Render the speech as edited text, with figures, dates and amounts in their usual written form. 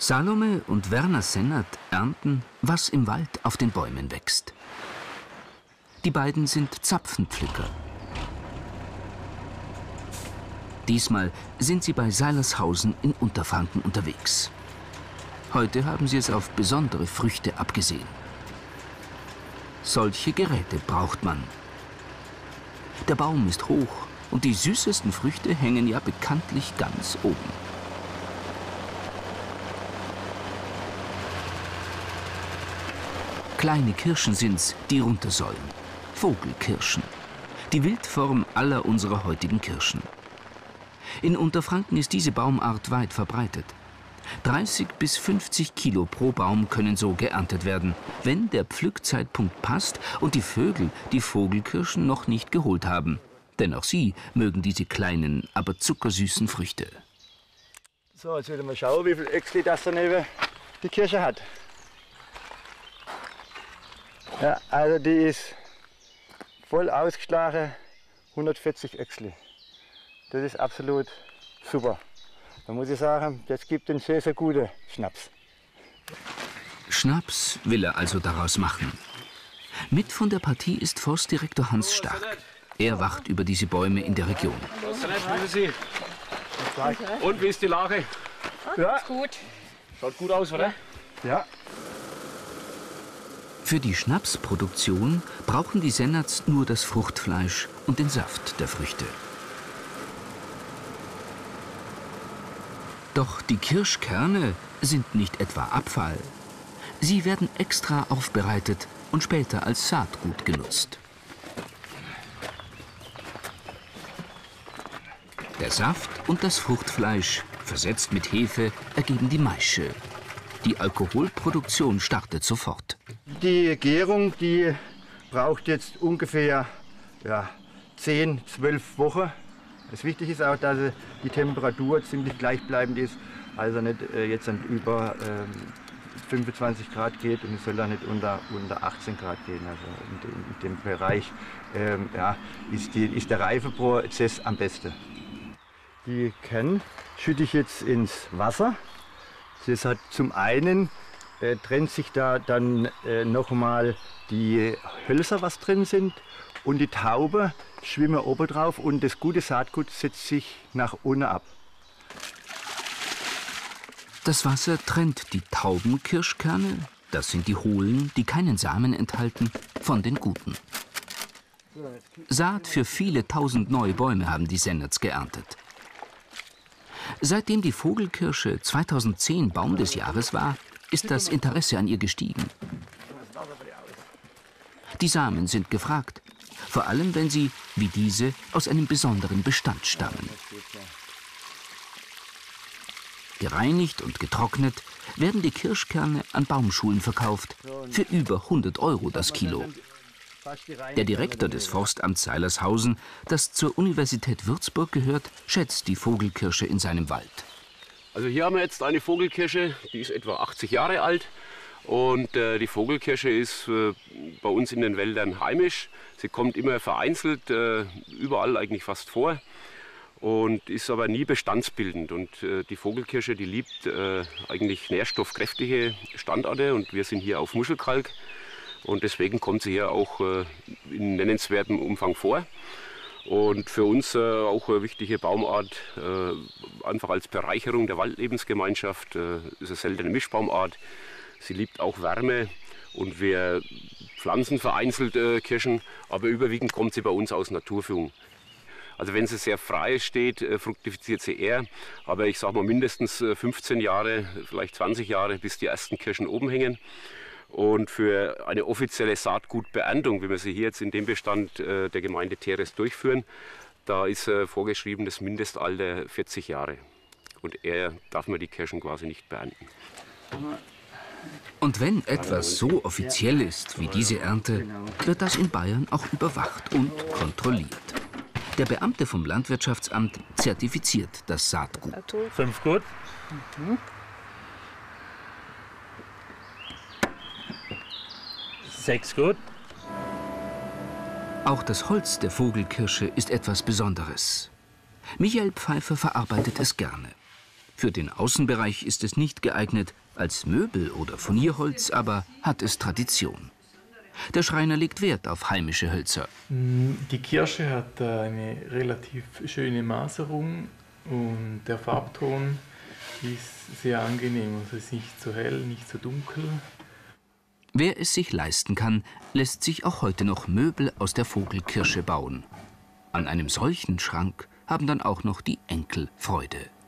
Salome und Werner Sennert ernten, was im Wald auf den Bäumen wächst. Die beiden sind Zapfenpflücker. Diesmal sind sie bei Seilershausen in Unterfranken unterwegs. Heute haben sie es auf besondere Früchte abgesehen. Solche Geräte braucht man. Der Baum ist hoch und die süßesten Früchte hängen ja bekanntlich ganz oben. Kleine Kirschen sind's, die runter sollen. Vogelkirschen. Die Wildform aller unserer heutigen Kirschen. In Unterfranken ist diese Baumart weit verbreitet. 30 bis 50 Kilo pro Baum können so geerntet werden, wenn der Pflückzeitpunkt passt und die Vögel die Vogelkirschen noch nicht geholt haben. Denn auch sie mögen diese kleinen, aber zuckersüßen Früchte. So, jetzt werden wir schauen, wie viel Öchsli das daneben die Kirsche hat. Ja, also die ist voll ausgeschlagen, 140 Öchsli. Das ist absolut super. Da muss ich sagen, das gibt einen sehr, sehr guten Schnaps. Schnaps will er also daraus machen. Mit von der Partie ist Forstdirektor Hans Stark. Er wacht über diese Bäume in der Region. Und wie ist die Lage? Ja, Gut. Schaut gut aus, oder? ja. Für die Schnapsproduktion brauchen die Sennerts nur das Fruchtfleisch und den Saft der Früchte. Doch die Kirschkerne sind nicht etwa Abfall. Sie werden extra aufbereitet und später als Saatgut genutzt. Der Saft und das Fruchtfleisch, versetzt mit Hefe, ergeben die Maische. Die Alkoholproduktion startet sofort. Die Gärung, die braucht jetzt ungefähr 10, 12 Wochen. Das Wichtige ist auch, dass die Temperatur ziemlich gleichbleibend ist, also nicht jetzt über 25 Grad geht und es soll auch nicht unter 18 Grad gehen. Also in dem Bereich ist der Reifeprozess am besten. Die Kerne schütte ich jetzt ins Wasser. Das hat zum einen trennt sich da dann nochmal die Hölzer, was drin sind, und die Taube schwimmen oben drauf und das gute Saatgut setzt sich nach unten ab. Das Wasser trennt die tauben Kirschkerne, das sind die hohlen, die keinen Samen enthalten, von den guten. Saat für viele tausend neue Bäume haben die Sennerts geerntet. Seitdem die Vogelkirsche 2010 Baum des Jahres war, ist das Interesse an ihr gestiegen. Die Samen sind gefragt, vor allem wenn sie, wie diese, aus einem besonderen Bestand stammen. Gereinigt und getrocknet werden die Kirschkerne an Baumschulen verkauft, für über 100 € das Kilo. Der Direktor des Forstamts Seilershausen, das zur Universität Würzburg gehört, schätzt die Vogelkirsche in seinem Wald. Also hier haben wir jetzt eine Vogelkirsche, die ist etwa 80 Jahre alt. Und die Vogelkirsche ist bei uns in den Wäldern heimisch. Sie kommt immer vereinzelt, überall eigentlich fast vor. Und ist aber nie bestandsbildend. Und die Vogelkirsche, die liebt eigentlich nährstoffkräftige Standorte. Und wir sind hier auf Muschelkalk. Und deswegen kommt sie hier auch in nennenswertem Umfang vor. Und für uns auch eine wichtige Baumart, einfach als Bereicherung der Waldlebensgemeinschaft. Ist eine seltene Mischbaumart. Sie liebt auch Wärme und wir pflanzen vereinzelt Kirschen, aber überwiegend kommt sie bei uns aus Naturführung. Also wenn sie sehr frei steht, fruktifiziert sie eher. Aber ich sage mal mindestens 15 Jahre, vielleicht 20 Jahre, bis die ersten Kirschen oben hängen. Und für eine offizielle Saatgutbeerntung, wie wir sie hier jetzt in dem Bestand der Gemeinde Theres durchführen, da ist vorgeschrieben das Mindestalter 40 Jahre. Und eher darf man die Kirschen quasi nicht beernten. Und wenn etwas so offiziell ist wie diese Ernte, wird das in Bayern auch überwacht und kontrolliert. Der Beamte vom Landwirtschaftsamt zertifiziert das Saatgut. 5 gut. 6 gut. Auch das Holz der Vogelkirsche ist etwas Besonderes. Michael Pfeiffer verarbeitet es gerne. Für den Außenbereich ist es nicht geeignet, als Möbel oder Furnierholz aber hat es Tradition. Der Schreiner legt Wert auf heimische Hölzer. Die Kirsche hat eine relativ schöne Maserung und der Farbton ist sehr angenehm. Also es ist nicht zu hell, nicht zu dunkel. Wer es sich leisten kann, lässt sich auch heute noch Möbel aus der Vogelkirsche bauen. An einem solchen Schrank haben dann auch noch die Enkel Freude.